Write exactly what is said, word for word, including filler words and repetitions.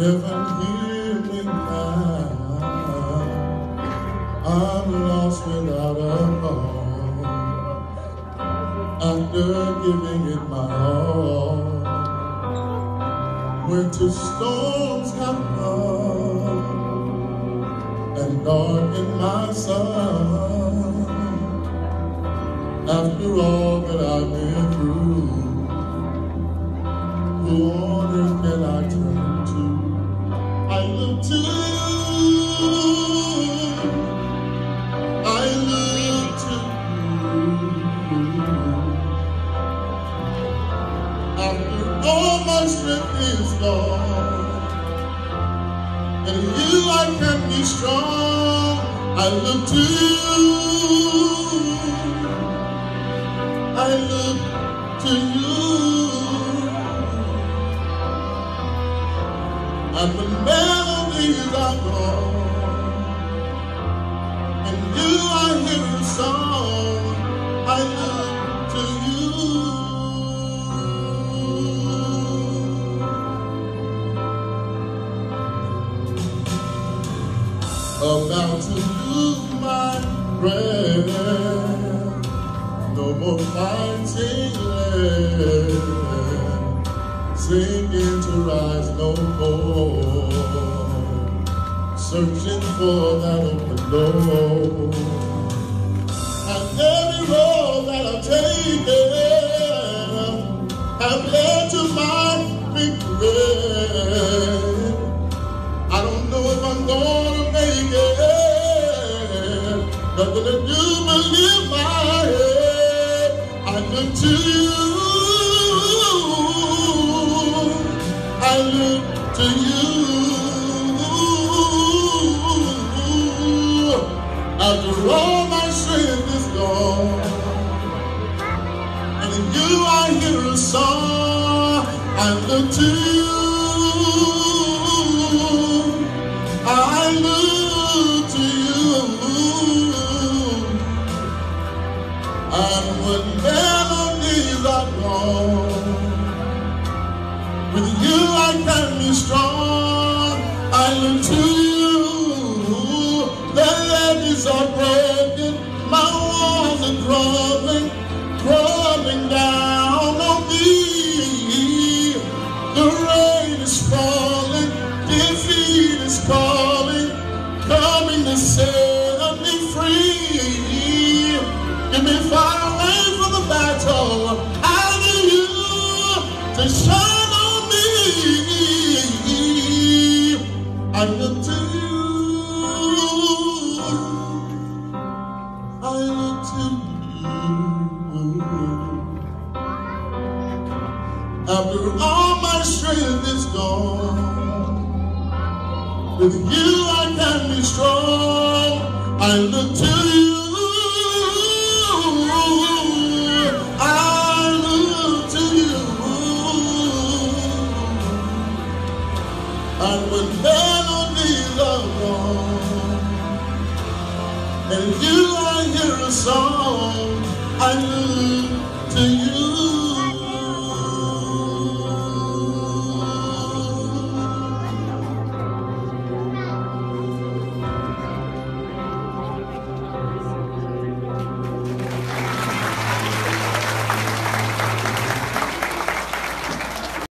Heaven, hear me now. I'm lost without a cause. After giving it my all, winter storms have come and darkened my sun. After all that I've been through, who on earth can I turn to? I look to you, I look to you. After all my strength is gone, and in you I can be strong. I look to you, I look to you. And the melodies are gone, and you I hear a song. I look to you. About to lose my breath, no more fighting left, sinking to rise no more, searching for that open door. And every road that I've taken have led to my regret. I don't know if I'm gonna make it, nothing to do but lift my head. I look to you, I look to you. After all my strength is gone, and in you I hear a song. I look to you, I look to you. And when melodies are gone, with you I can be strong. I look to you. The levees are broken, my walls are crumbling, crumbling down on me. The rain is falling, defeat is calling, coming to set me free. Get me far away from the battle. I need you to shine on me. I look to you, I look to you. After all my strength is gone, with you I can be strong. I look to you, I look to you. And when melodies are gone, and you I hear a song, I look to you.